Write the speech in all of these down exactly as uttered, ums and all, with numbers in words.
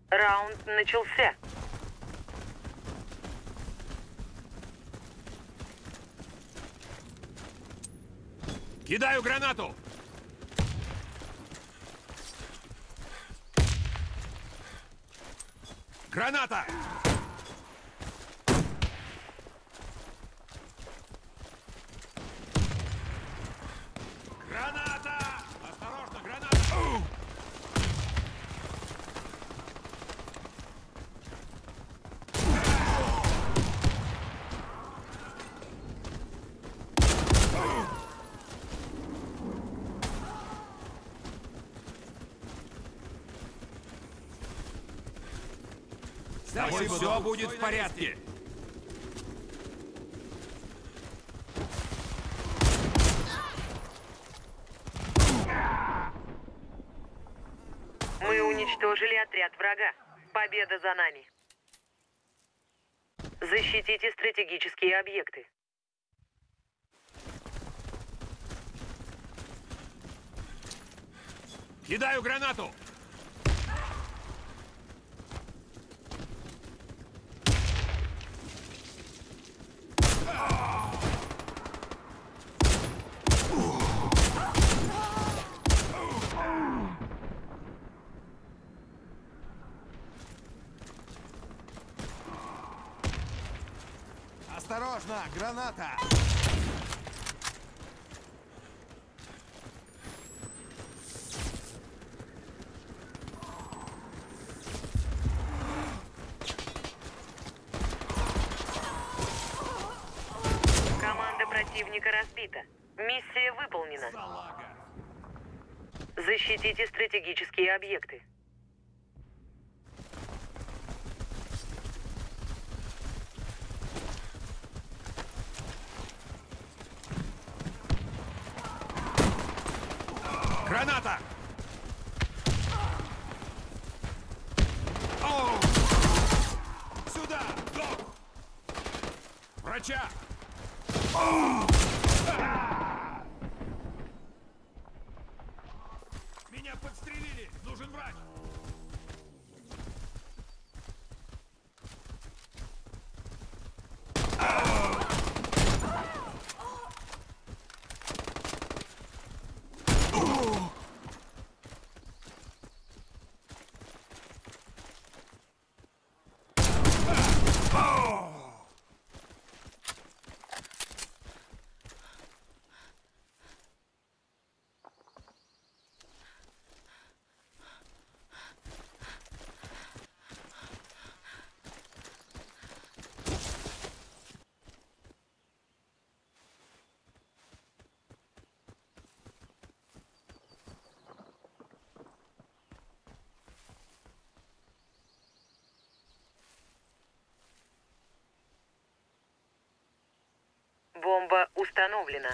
Раунд начался. Кидаю гранату! Граната! Граната! Осторожно, граната! С тобой все будет в порядке. Мы уничтожили отряд врага. Победа за нами. Защитите стратегические объекты. Кидаю гранату! Осторожно, граната! Команда противника разбита. Миссия выполнена. Салага. Защитите стратегические объекты. Граната! Оу! Сюда! Док! Врача! Оу! Меня подстрелили! Нужен врач! Бомба установлена.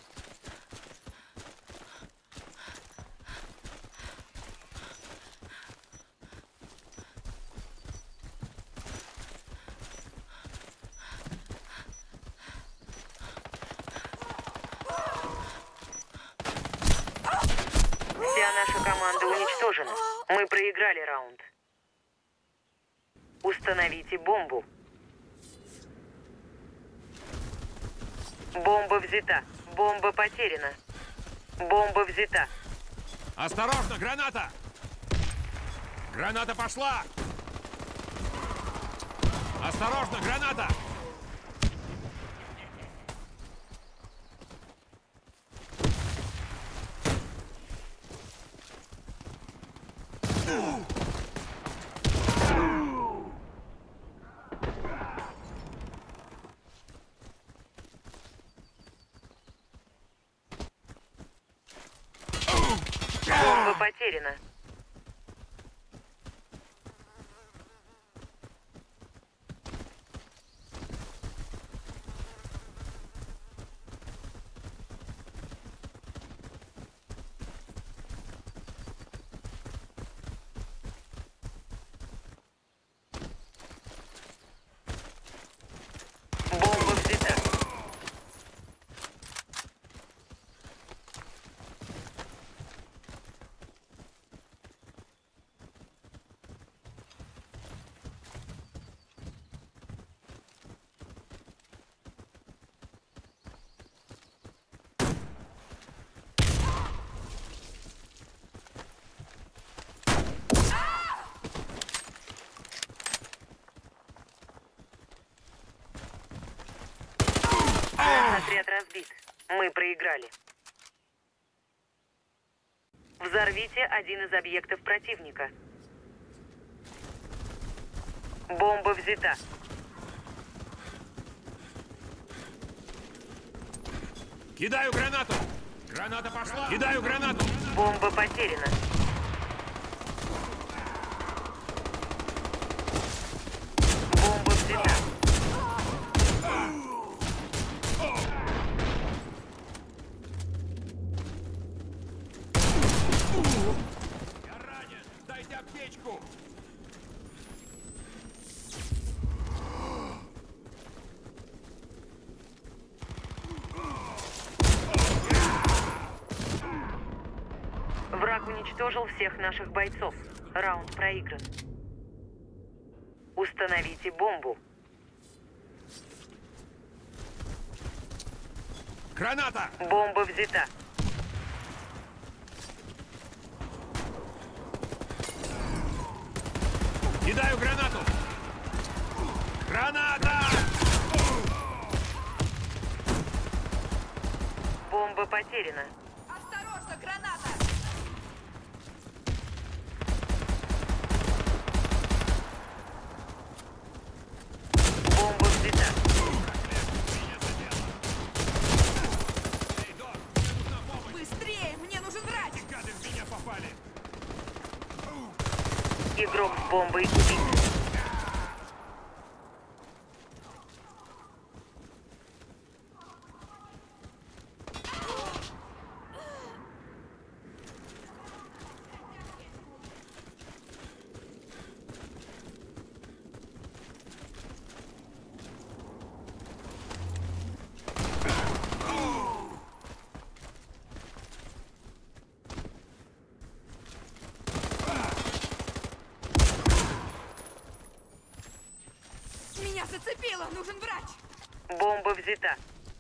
Вся наша команда уничтожена. Мы проиграли раунд. Установите бомбу. Бомба взята. Бомба потеряна. Бомба взята. Осторожно, граната! Граната пошла! Осторожно, граната! Бомба потеряна. Бомба взята. Мы проиграли. Взорвите один из объектов противника. Бомба взята. Кидаю гранату! Граната пошла! Кидаю гранату! Бомба потеряна. Бомба взята. Я ранен! Дайте аптечку! Враг уничтожил всех наших бойцов. Раунд проигран. Установите бомбу. Граната! Бомба взята. Кидаю гранату! Граната! Бомба потеряна. Осторожно, граната! Бомба взята. Эй, Док, мне нужна помощь! Быстрее! Мне нужен врач! Гады в меня попали! Игрок с бомбой убит. Меня зацепило! Нужен врач! Бомба взята.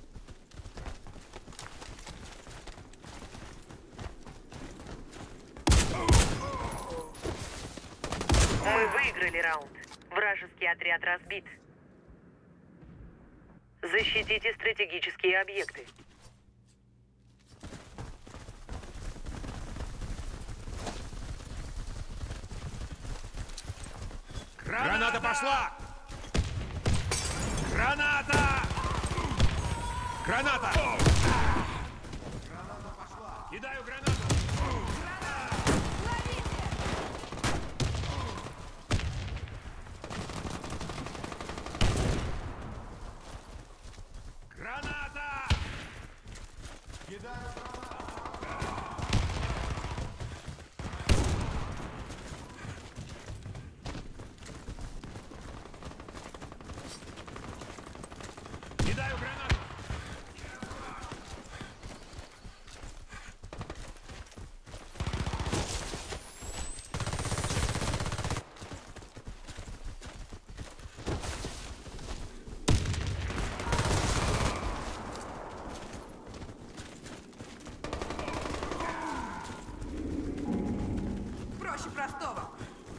Мы выиграли раунд. Вражеский отряд разбит. Защитите стратегические объекты. Граната пошла! Граната! Граната! Граната пошла! Кидаю гранату! Граната! Кидаю Кидаю гранату! Проще простого!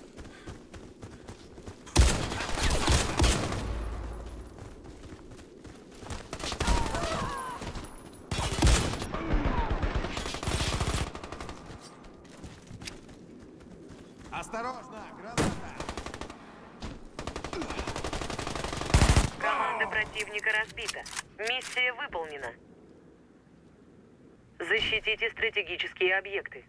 Осторожно! Граната! Команда противника разбита. Миссия выполнена. Защитите стратегические объекты.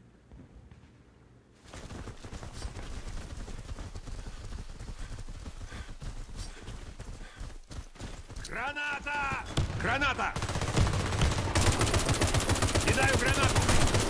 Граната! Граната! Кидаю гранату!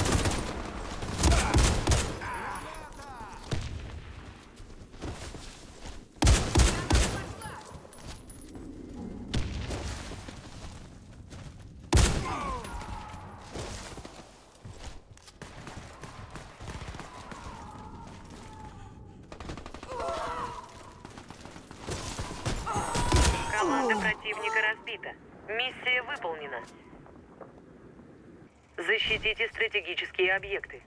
Команда противника разбита. Миссия выполнена. Защитите стратегические объекты.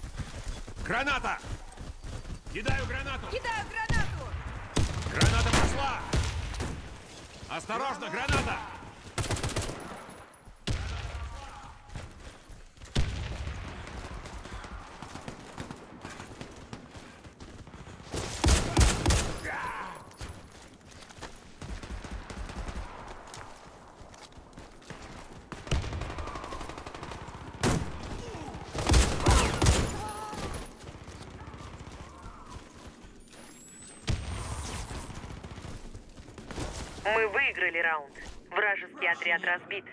Граната! Кидаю гранату! Кидаю гранату! Граната пошла! пошла! Осторожно, граната! Мы выиграли раунд. Вражеский отряд разбит.